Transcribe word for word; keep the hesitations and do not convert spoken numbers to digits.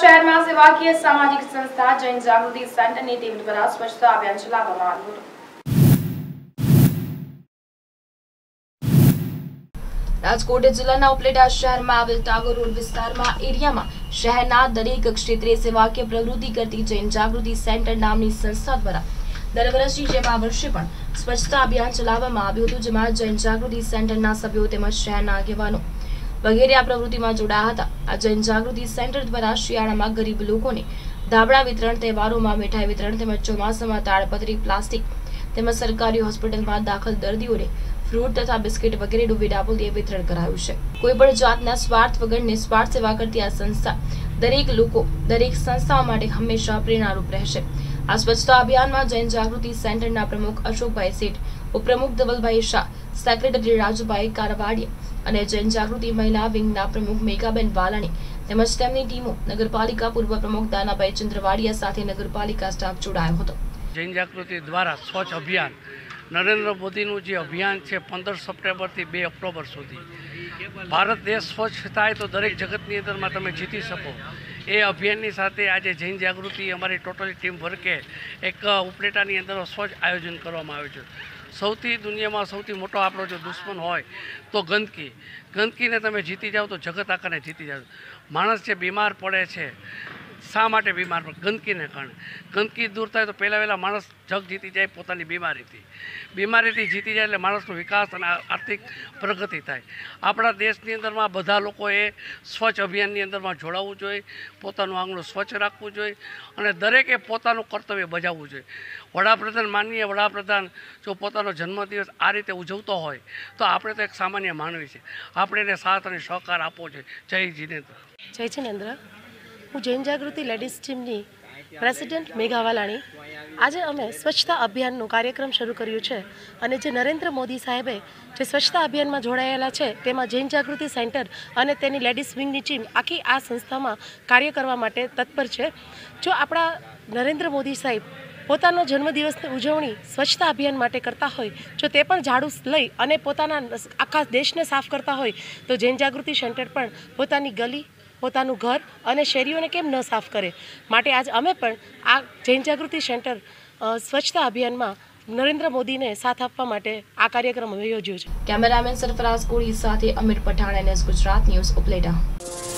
શહેરમાં સેવાકીય સામાજિક સંસ્થા જૈન જાગૃતિ સેન્ટરની ટીમ દ્વારા સ્વચ્છતા અભિયાન ચલાવવામાં આવ્યું હતું। રાજકોટ જિલ્લાના ઉપલેટા શહેરમાં આવેલ ટાગોર રોડ વિસ્તારમાં એરિયામાં શહેરના દરેક ક્ષેત્રે સેવાકીય પ્રવૃત્તિ કરતી જૈન જાગૃતિ સેન્ટર નામની સંસ્થા દ્વારા દર વર્ષની જેમ આ વર્ષે પણ સ્વચ્છતા અભિયાન ચલાવવામાં આવ્યું હતું, જેમાં જૈન જાગૃતિ સેન્ટરના સભ્યો તેમજ શહેરના આગેવાનો વગેરે આ પ્રવૃત્તિમાં જોડાયા હતા। આ જૈન જાગૃતિ સેન્ટર દ્વારા શિયાળામાં ગરીબ લોકોને ધાબળા વિતરણ, તહેવારોમાં મીઠાઈ વિતરણ તેમજ ચોમાસામાં તાડપત્રી, પ્લાસ્ટિક તેમજ સરકારી હોસ્પિટલમાં દાખલ દર્દીઓને ફ્રૂટ તથા બિસ્કિટ વગેરેનું વિનામૂલ્યે વિતરણ કરાયું છે। કોઈ પણ જાતના સ્વાર્થ વગર નિસ્વાર્થ સેવા કરતી આ સંસ્થા દરેક લોકો દરેક સંસ્થાઓ માટે હંમેશા પ્રેરણારૂપ રહેશે। આ સ્વચ્છતા અભિયાનમાં જૈન જાગૃતિ સેન્ટરના પ્રમુખ અશોકભાઈ શેઠ, ઉપપ્રમુખ ધવલભાઈ શાહ, સેક્રેટરી રાજુભાઈ કારવાડિયા અને જૈન જાગૃતિ મહિલા વિંગના પ્રમુખ મેઘાબેન વાલાણી તેમજ તેમની ટીમો, નગરપાલિકા પૂર્વ પ્રમુખ દાનાભાઈ ચંદ્રવાડિયા સાથે નગરપાલિકા સ્ટાફ જોડાયો હતો। જૈન જાગૃતિ દ્વારા સ્વચ્છ અભિયાન નરેન્દ્ર મોદીનું જે અભિયાન છે પંદર સપ્ટેમ્બરથી બે ઓક્ટોબર સુધી ભારત દેશ સ્વચ્છ થાય તો દરેક જગતની અંદરમાં તમે જીતી શકો, એ અભિયાનની સાથે આજે જૈન જાગૃતિ અમારી ટોટલી ટીમ વર્કે એક ઉપલેટાની અંદર સ્વચ્છ આયોજન કરવામાં આવ્યું છે। સૌથી દુનિયામાં સૌથી મોટો આપણો જો દુશ્મન હોય તો ગંદકી ગંદકીને તમે જીતી જાઓ તો જગત આખાને જીતી જાઓ। માણસ જે બીમાર પડે છે, શા માટે બીમાર પડે? ગંદકીને કારણે। ગંદકી દૂર થાય તો પહેલાં વહેલા માણસ જગ જીતી જાય પોતાની બીમારીથી બીમારીથી જીતી જાય એટલે માણસનો વિકાસ અને આર્થિક પ્રગતિ થાય। આપણા દેશની અંદરમાં બધા લોકોએ સ્વચ્છ અભિયાનની અંદરમાં જોડાવવું જોઈએ, પોતાનું આંગણું સ્વચ્છ રાખવું જોઈએ અને દરેકે પોતાનું કર્તવ્ય બજાવવું જોઈએ। વડાપ્રધાન માનનીય વડાપ્રધાન જો પોતાનો જન્મદિવસ આ રીતે ઉજવતો હોય તો આપણે તો એક સામાન્ય માનવી છે, આપણે એને સાથ અને સહકાર આપવો જોઈએ। જય જીનેન્દ્ર। જય જીનેન્દ્ર। હું જૈન જાગૃતિ લેડીઝ ટીમની પ્રેસિડેન્ટ મેઘા વાલાણી। આજે અમે સ્વચ્છતા અભિયાનનો કાર્યક્રમ શરૂ કર્યું છે અને જે નરેન્દ્ર મોદી સાહેબે જે સ્વચ્છતા અભિયાનમાં જોડાયેલા છે તેમાં જૈન જાગૃતિ સેન્ટર અને તેની લેડીઝ વિંગની ટીમ આખી આ સંસ્થામાં કાર્ય કરવા માટે તત્પર છે। જો આપણા નરેન્દ્ર મોદી સાહેબ પોતાનો જન્મદિવસની ઉજવણી સ્વચ્છતા અભિયાન માટે કરતા હોય, જો તે પણ ઝાડુ લઈ અને પોતાના આખા દેશને સાફ કરતા હોય તો જૈન જાગૃતિ સેન્ટર પણ પોતાની ગલી, પોતાનું ઘર અને શેરીઓને કેમ ન સાફ કરે? માટે આજ અમે પણ આ જૈન જાગૃતિ સેન્ટર સ્વચ્છતા અભિયાનમાં નરેન્દ્ર મોદીને સાથ આપવા માટે આ કાર્યક્રમ અમે યોજ્યો છે। કેમેરામેન સરફરાઝ કોળી સાથે અમીર પઠાણ, એનએસ ગુજરાત ન્યૂઝ, ઉપલેટા।